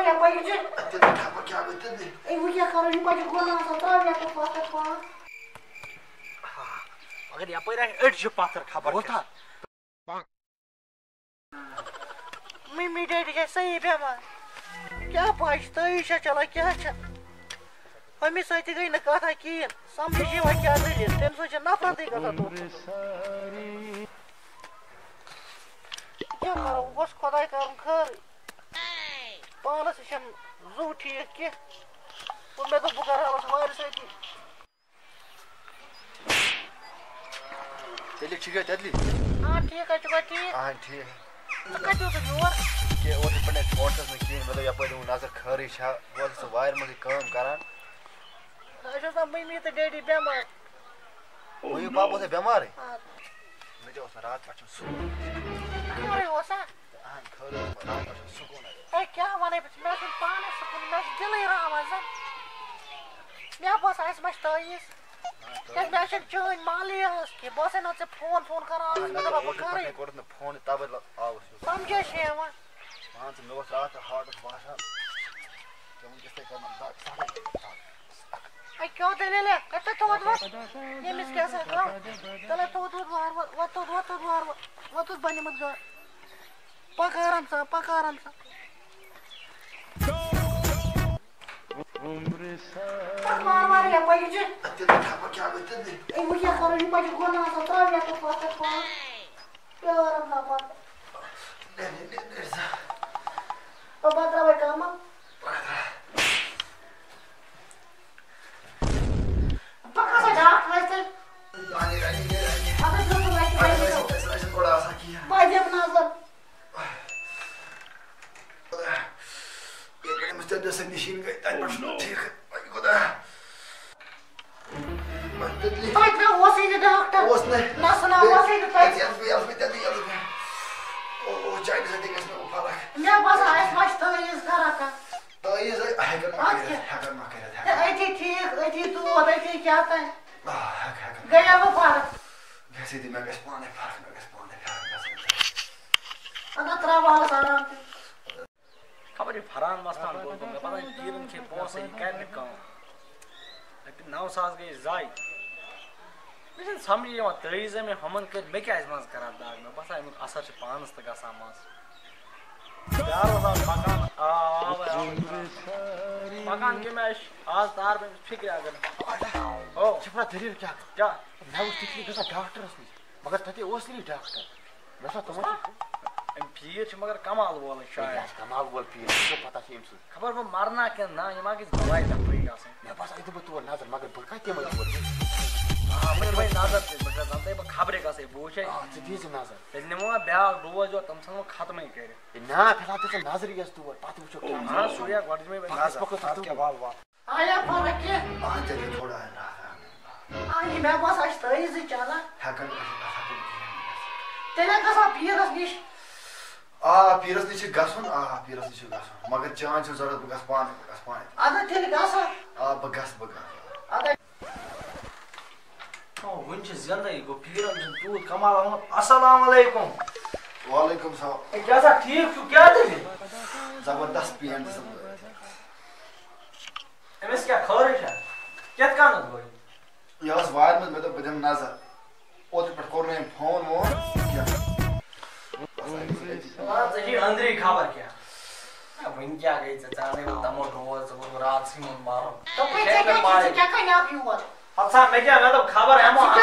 वाले पड़ी जे अते खबर क्या होते दे ए वो क्या करो ये गोना सत्रा या तो पातर पा हां अगर या पर एड जो पातर खबर होता मम्मी डैडी के सही बेमार क्या पाछता है चला क्या छ हमें सही गई न कथा की समझ ये क्या दे तेन सो नफरत ही कथा तो क्या करो बस खुदाई कर खर पानस छन जू ठीक के और मैं तो बुकार हालस वार सही तेली ठीक है तेली हां ठीक है चुका ठीक हां ठीक कतो तो जोर के और पने फोटोस में की मतलब या पर नजर खरी छा वो सो वायर में काम करान अच्छा तो मम्मी तो डैडी बेमार वो ये पापा से बीमार है हां मैं जो रात का सो अरे होसा हां खरी रात का सुकून है ए क्या माने मैं सुन पाने सुकून में दिल ही रहा मजा मैं बस ऐस मस्ताइस एक मैशन चोन मालियास के बस न से फोन करा मैं तो बकर है कोड में फोन तब आवस समझे शेवा हां तो मैं रात हार्ट भाषा तो मुझे से करना आई क्यों दे ले कत तो ये मिस कैसे करो चले तो बार वो तो बने मत गो पकाराम सा मार या पड़ी जे अते खबर क्या होते दे ए वो क्या करो ये मत गोना सत्रा या तो पातर पा प्यार ना पा ने सा अब बात रहा काम पक्का से डाक वैसे आने अबे जो तो वैसे थोड़ा आसा किया भाई अपना सर ये बड़े मुझे जैसे मशीन गई ताई पर ठीक है भाई खुदा बंदली भाई ना वो से डॉक्टर उसने ना सुना वो से तो ओ चाइनीज से देखने में फर्क मैं बस आइस मस्त तो इस करा का तो ये से हैकर मार ए ठीक ए तू अबे क्या था हैकर गया वो फर्क वैसे दी मैं पाने फर्क अना त्रा वाला सारा खबर फरान मस्तान बोल तो मैं पता नहीं पीरन के पहुंच ही कर निकाल लेकिन 9 साल गई जाई मुझे समझ ये मत तरीजे में हमन के मैं क्या इस्तेमाल करा दाग में बस आई असर से पांच तक सामास यार वो मकान के मैं आज तार में फिक्र आ गया ओ छपरा दरीर क्या मैं उस तिकली का डॉक्टर हूं मगर तते ओसली डॉक्टर वैसा तुम पीर मगर कमाल बोल शायद कमाल बोल पीर मुझे पता है इनसे खबर वो मारना के ना ये मां की दवाई तक पड़ी गासे मैं बस इधर तो नजर मगर बका के मत बोल हां मैं नजर से बका जानते हैं खबरें का से पूछे जी जी नजर तेने वो ब्याह रोज जो तुम संग खत्म ही करे ना फिलहाल तो नजर ही तू बात पूछो क्या हां सूर्या वर्ड में नजर पको तो क्या बाल बाल आया फर्क के हां चले थोड़ा है आई मैं बस आज तो इस चला हैकर तेरे का सा पीरस निश पीरस निश गसन पीरस निश गसन मगर जान छ जरूरत बगस पानी आधा तेरे का सा बगस आधा ओ वंच जिंदगी गो पीरन जन दूध कमाल अस्सलाम वालेकुम वालेकुम सलाम क्या सा ठीक तू क्या दे जबरदस्त पीएन सब एमएस क्या खबर है क्या कान गई यस वायर में मतलब बदम नजर ओत पर कोर में फोन वो क्या हां जी अंदर खबर क्या वन क्या गई चाचा ने तमो रोज वो रात से मन मारो तो क्या करना भी हुआ अच्छा मैं क्या मैं तो खबर है हम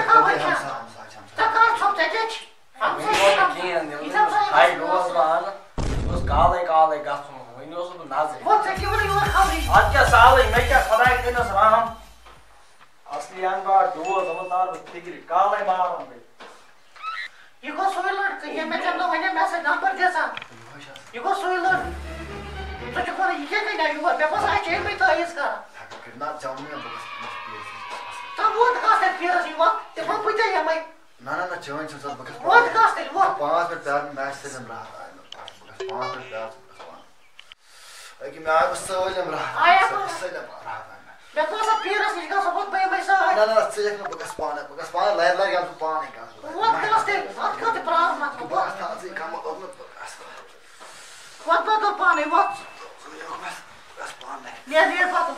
तक सब तक हम हाय रोज मान उस काले गासों वही उस नाज़ वो से क्यों नहीं हुआ खबर आज क्या साल है मैं क्या खुदा के दिन सलाम असली अनबार दो समझदार फिक्र काले मारो भाई ये को सोइलर कहीं मैं चंदो मैंने मैसेज नंबर जैसा ये को सोइलर तो जो कोई ये नहीं है वो मैं बस आ चाहिए मैं तो इसका कितना जाऊंगा बस तो वो का से फिर जी वो ते वो पूछे या मैं ना जान छ सब बगस वो का से वो 5 मिनट बाद मैच से हम रहा 5 मिनट बाद लेकिन मैं आज सलम रहा आया सलम रहा मैं तो सब फिर से का सब भाई सा ना सजक न बगस पाना ला या पानी का वो का से बात का ते प्रार्थना को बस था से काम तो बगस वो तो पानी वो Нет, потом.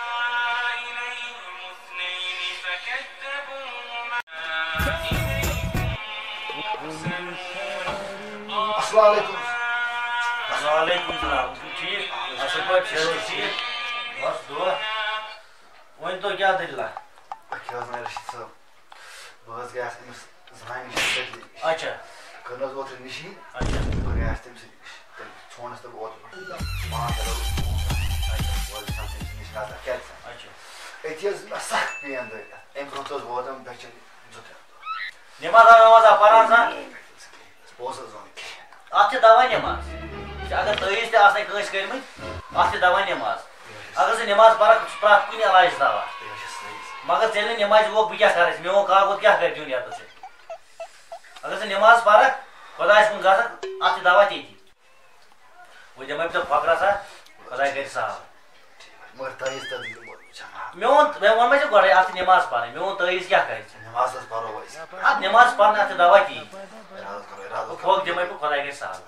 Assalamualaikum. Waalaikumsalam. ठीक असल पर चलो ठीक बस दुआ वहीं तो क्या दिल ला Aqui was mein Rashid Sab. Was gas ims zain shit. अच्छा Kana zo otur nishi. अच्छा Gas tim se. Çoğunuz da otur. Bana da was something nishi nada kelsa. अच्छा Etiz masak bir yanda. En prontos vodam bekçe zote. नमाज पढ़ान Sposa zone. अत दवा नमाज अगर तईज ते कंस कर्म अत दवा नमाज अगर से नमाज पढ़ प्रत कुन इलाज दवा मगर चल नमाज वो क्या कर मो कागज क्या कर दिन ये अगर से नमाज पढ़ खुदा कुन ग अत दवा ती वो जम तो फकरा सा खुदा कर साहब Măr tăițită din bol. मे वन मे गए अत नमाज पढ़ मे तईज क्या कर Namaz da paro vais. अत नमाज पढ़ अत दवा ती Razı karo, razı karo. फोक जम खुदा कर साहब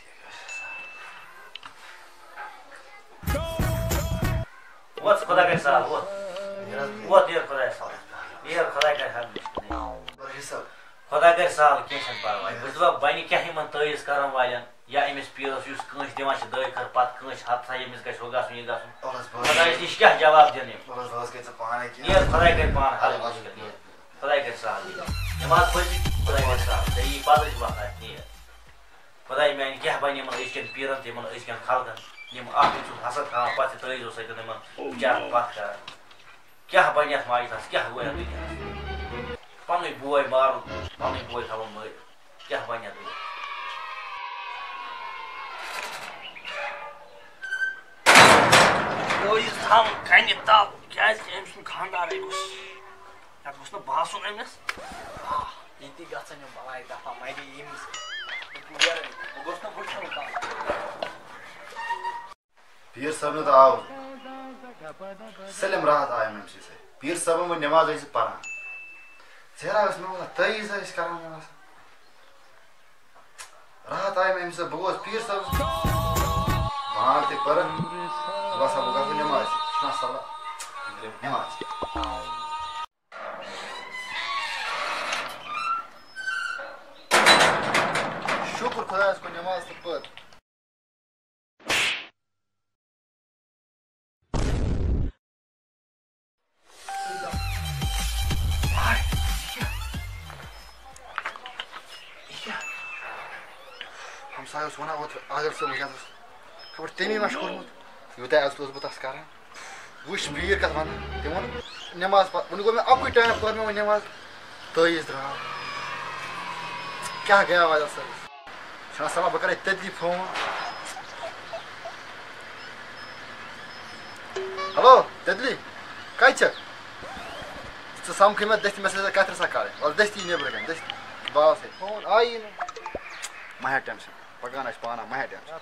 वो खुदा कर साहब वो देर खुदा साहब ये खुदा कर हम Rashid Sab. खुदा कर साहब कैसे परवाह बस बन क्या हिमन तईज कर वालन या अमिस पीरस युस कंस दिवान दई कर पत कंस हाथ सा यमिस गस होगा सुन गस Olas bol. खुदा निश क्या जवाब देने Olas bol ke ta paane ki. ये खुदा कर पान हल मुश्किल खुदा कर साहब नमाज पढ़ी खुदा कर साहब ये पादर बात है खुदा मैं क्या बन मन इसके पीरन ते मन इसके खालगन यम आख छु हसद खा पत तईज हो सके मन क्या बात कर क्या बन माइस क्या हुआ दुनिया पन बोय मारू पन बोय खबर मर क्या बन दुनिया Oiz tam keine Tau, क्या एम खानदार या गुस्न बासुन एमस इति गछन मलाई दफा मैले एमस पुगेर गुस्न फुट्छ त Pir sabını da av. Selim rahat ayım hemşire. Pir sabımı namaz ayısı para. Zira biz ne tayyiz ayıs karan namaz. Rahat ayım hemşire boğaz pir sabı. Bana tek para. Basa boğaz bir namaz. Şuna sala. Namaz. Şükür Kudayas ko namaz tıpır. Hamsayos wana otur ayrılsa mı geliriz? Kabar temi meşgul mu? Yuta aslos bu taskara. Bu iş bir kat bana. Temon namaz bunu को मैं आपको time पर में namaz तईज रहा. क्या गया वाला sir? शाह सला बकरे तदली phone. Hallo, tedli. Kaçak. Să sam că mi-a desti mesaj de către sacare. Al desti ne băgăm, desti. Ba se. Phone ai. Mai attention. Pagana spana mai attention.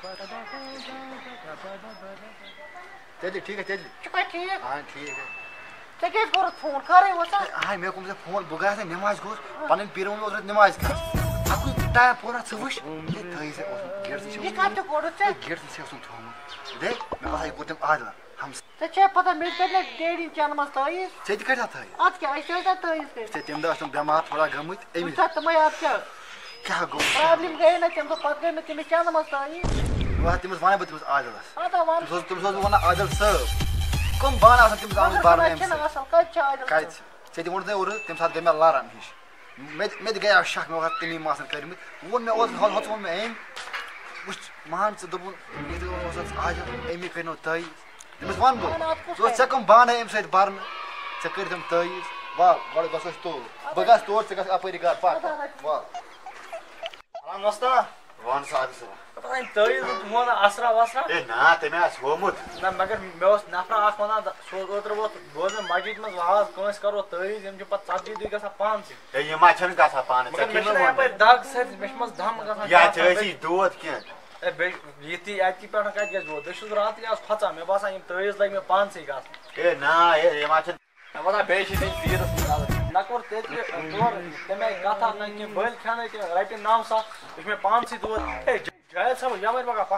Tedli ठीक है tedli. चुका ठीक हां ठीक है. ते क्या करो फोन करे वो सा हां मैं को फोन बुगा से नमाज को पन पीरो में उधर नमाज का. आपको टाइम पूरा सवश. ये थई से गेट से. ये का तो करो से गेट से सुन थोम. देख मैं भाई को तुम आज हम ते चे पता मिल के ले डेडी चैनल में तईज सेट कर था. आज क्या ऐसे था तईज के से तुम दा तुम बीमार थोड़ा गमुत एमी उसका तुम्हें आप क्या क्या गो. प्रॉब्लम गए ना तुमको पता गए मैं तुम्हें चैनल में तईज वह तुम वाने बत आदलस. आता वन तुम सोच wana adil sab. Kom bana asan tim zaman bar nem. अच्छा ना असल का charge Kayt. Sedi orada oru tim saat gemel laram hiç. Med gaya şah me vakat timi masın kerimit. Won me od hal hatım me em. Uş man se dobun yedi o zat aja emi keno tay. Tim wan bo. So sekom bana em sait barn. Çakırdım tay. Val, val gasos to. Bagas to çekas apari gar pak. Val. Alam नस्ता Wan saat se. पता नहीं तईज मोना असरा वसरा E na temi as homut. ना मगर मे ओस नफरा आख वना सो ओतर वो बोज मस्जिद में आवाज कंस करो तईज एम जो पत सब्जी दी गसा पान से E yema çan gasa pane. मगर मे छना पे दाग से मेशमस धम गसा Ya çesi dot ken. ए बे यति आती पेट का गस वो दश रात या फचा मे बासा यम तईज लग मे पान से गस E na yema çan. मैं बता बेश दिन पीरस निकाल ना कर ते तोर तमे गाथा न के बैल खाने के राइट नाम सा इसमें पान से दो ए जाय सब या मेरे बगा पा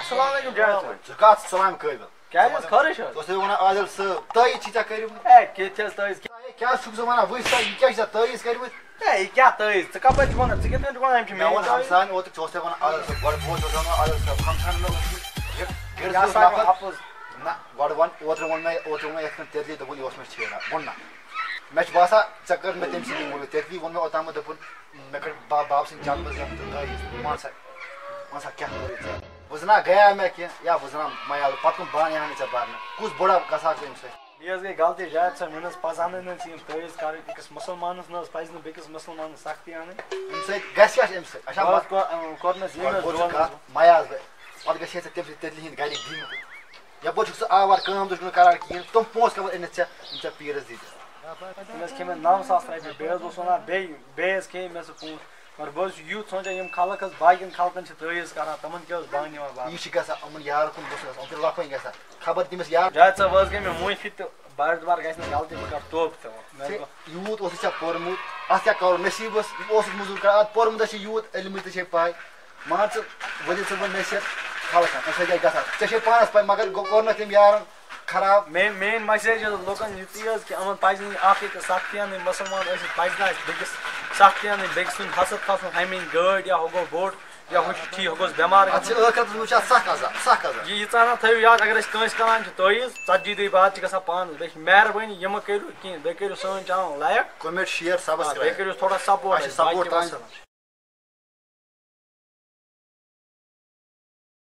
السلام عليكم جاي زکات سلام قٲبِل کیٛازِ حظ خٲرٕے چھِ حظ ژٕ اوسٕے وَنان عادِل صٲب تٲیٖز چھِ ژےٚ کٔرمٕتۍ ہے کیٛاہ چھِ حظ تٲیٖز کیٛاہ چھُکھ ژٕ وَنان وٕچھ سا یہِ کیٛاہ چھِ ژےٚ تٲیٖز کٔرمٕتۍ ہے یہِ کیٛاہ تٲیٖز ژٕ کَپٲرۍ چھُکھ وَنان ژٕ کِتھ کٔنۍ چھُکھ وَنان أمۍ چھِ مےٚ ووٚن میٛٲنۍ تٲیٖز ہمساین اوترٕ ژٕ اوسٕے وَنان عادِل صٲب گۄڈٕ بہٕ اوسُس وَنان عادِل صٲب فنٛگشن مےٚ یہِ ہسا گوٚو اَپُز نہ گۄڈٕ وَن اوترٕ ووٚن مےٚ یِتھ کٔنۍ تیٚلی دوٚپُن یہِ اوس مےٚ چھیڑان ووٚن نہ مےٚ چھُ باسان ژےٚ کٔر مےٚ تٔمۍ سٕنٛدی موٗجوٗب تیٚلی ووٚن مےٚ اوٚتامَتھ دوٚپُن مےٚ کٔر بابہٕ سٕنٛدۍ چَندٕ منٛز تٲیٖز مان سا کیٛاہ کوٚرُے ژےٚ بہٕ زَنا گٔیا مےٚ کینٛہہ یا بہٕ زَنا مَیال پَتہٕ کُن بانہٕ یِہَن ژےٚ بَرنہٕ کُس بُڑا گژھان چھُ اَمہِ سۭتۍ یہِ حظ گٔے غلطی جایہِ ژٕ مےٚ نہٕ حظ پَزہانٕے نہٕ ژٕ یِم تٲیٖز کَرٕنۍ أکِس مُسلمانَس نہٕ حظ پَزِ نہٕ بیٚکِس مُسلمانَس سختی اَنٕنۍ اَمہِ سۭتۍ گژھِ کیٛاہ چھِ اَمہِ سۭتۍ اچھا کوٚرنَس ییٚمہِ حظ مَیاز بہٕ پَتہٕ گژھِ ہے ژےٚ تٔمۍ سۭتۍ تیٚلہِ ہِنٛدۍ گَرِکۍ دِنۍ یَپٲرۍ چھُکھ ژٕ آوار کٲم تہِ چھُکھ نہٕ کَران کِہیٖنۍ تِم پونٛسہٕ کَپٲرۍ أنِتھ ژےٚ یِم ژےٚ پیٖرَس دِتۍ تٔمۍ حظ کھے مےٚ 9,000 رۄپیہِ بیٚیہِ حظ اوس وَنان بیٚیہِ حظ کھے مےٚ سُہ پونٛسہٕ مگر بہٕ حظ چھُس یوٗت سونٛچان یِم خلق حظ باقیَن خلقَن چھِ تٲیٖز کَران تِمَن کیٛاہ حظ بانہٕ یِوان بَرنہٕ یہِ چھِ گژھان یِمَن یارٕ کُن گوٚژھ گژھان یِم چھِ لَفٲنۍ گژھان خبر تٔمِس یار جاوید صٲب حظ گٔے مےٚ معٲفی تہٕ بار دُبار گژھِ نہٕ غلطی بہٕ کَرٕ توبہٕ تہِ وۄنۍ یوٗت اوسُے ژےٚ پوٚرمُت اَتھ کیٛاہ کَرو نصیٖبَس اوسُکھ موٚزوٗر کَران اَتھ پوٚرمُت چھِ یوٗت علمٕچ تہِ چھے پاے مان ژٕ ؤلِو ژٕ وۄنۍ نصیٖحت خلقَن اَمہِ سۭتۍ گژھِ گژھان ژےٚ چھے پانَس پاے مگر کوٚر تٔمۍ یارَن خراب میٲنۍ مسیج حظ لُکَن یُتُے حظ کہِ یِمَن پَزِ نہٕ اَکھ أکِس سختی اَنٕنۍ مُسلمان ٲسِتھ پَزِ نہٕ اَسہِ بیٚکِس سختی اَنٕنۍ بیٚکہِ سُنٛد حسد کھسُن ہَمیٚنۍ گٲڑۍ یا ہُہ گوٚو بوٚڑ یا ہُہ چھُ ٹھیٖک ہُہ گوٚژھ بٮ۪مار اَتھ چھِ ٲخرَتَس وٕچھان سَکھ عذاب سَکھ عذاب ییٖژاہ ہَنا تھٲیِو یاد اگر أسۍ کٲنٛسہِ کَران چھِ تٲیٖز 40 دۄہہِ بعد چھِ گژھان پانَس بیٚیہِ چھِ مہربٲنی یہِ مہٕ کٔرِو کِہیٖنۍ بیٚیہِ کٔرِو سٲنۍ چَنَل لایک کوٚمٮ۪نٛٹ شِیَر بیٚیہِ سَبسکرایب کٔرِو تھوڑا سپوٹ اَسہِ سپوٹ تانۍ